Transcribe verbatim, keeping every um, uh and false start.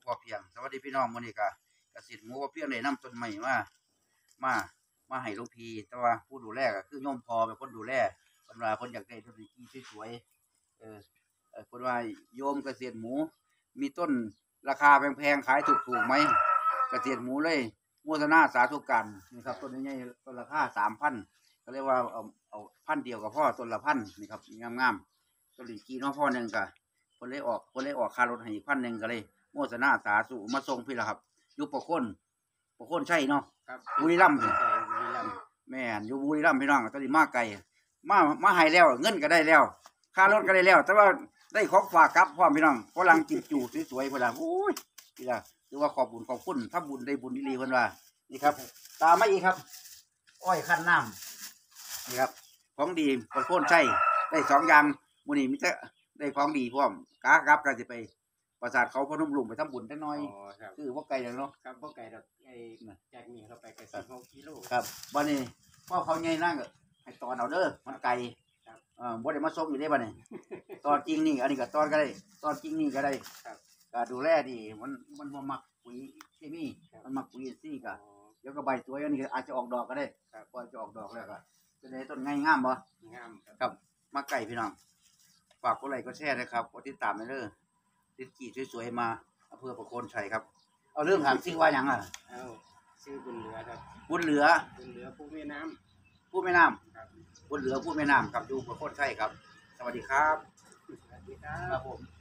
พอเพียงสวัสดีพี่น้องมื้อนี้ก็เกษตรหมูพอเพียงได้นำต้นไม้มามามาให้หลวงพี่แต่ว่าผู้ดูแลก็คือโยมพอเป็นคนดูแลเพิ่นว่าเพิ่นอยากได้ต้นที่สวยๆเออเอ่อเพิ่นว่าโยมเกษตรหมูมีต้นราคาแพงๆขายถูกๆไหมเกษตรหมูเลยโมทนาสาธุกันนี่ครับต้นใหญ่ๆต้นราคา สามพัน ก็เรียกว่าเอาเอาพันเดียวกับพ่อต้นละพันนี่ครับงามๆต้นลิ้นจี่เนาะพ่อหนึงก็เพิ่นเลยออกเพิ่นเลยออกค่ารถให้อีกพันหนึงก็เลยโมทนาสาธุมาส่งพี่ล่ะครับอยู่ประโคนประโคนชัยเนาะครับบุรีรัมย์บุรีรัมย์แม่นอยู่บุรีรัมย์พี่น้องตอนนี้มาไกลมามาให้แล้วเงินก็ได้แล้วค่ารถก็ได้แล้ว แต่ว่าได้ของฝากกลับพร้อมพี่น้องฝรั่งกินจูสวยๆพุ่นล่ะโอ้ยพี่ล่ะถือว่าขอบบุญขอบคุณถ้าบุญได้บุญดีๆเพิ่นว่านี่ครับตามมาอีกครับอ้อยคั้นน้ำนี่ครับของดีประโคนชัยได้สองอย่างมื้อนี้มีแต่ได้ของดีพร้อมกากลับก็สิไปปราสาทเขาพนมรุ้งไปทำบุญจักหน่อยอ๋อครับคือบ่ไกลแล้วเนาะครับพวกไก่ดอกไอ้จากนี้เข้าไปไก่สิบหกกิโลครับบัดนี้พ่อเขาใหญ่นั่งก็ให้ตอนเอาเด้อมันไกลครับเอ่อบ่ได้มาส่งอยู่ได้บัดนี้ ตอนจริงนี่อันนี้ก็ตอนก็ได้ตอนจริงนี่ก็ได้ครับก็ดูแลดีมันมันบ่มักปุ๋ยเคมีครับมันมักปุ๋ยอินทรีย์ก็อ๋อเดี๋ยวก็ใบสวยอันนี้ก็อาจจะออกดอกก็ได้ครับพอจะออกดอกแล้วก็จะได้ต้นงามๆบ่งามครับครับมาไก่พี่น้องฝากกดไลค์กดแชร์นะครับกดติดตามไปเด้อติดกี่สวยๆมาอำเภอประโคนชัยครับเอาเรื่องถามชื่อว่าหยังอ่ะเอ้าชื่อบุญเหลือครับบุญเหลือบุญเหลือผู้แม่น้ผู้แม่น้ำำครับบุญเหลือผู้แม่น้ำครับอยู่ประโคนชัยครับ สวัสดีครับสวัสดีครัครับ บผม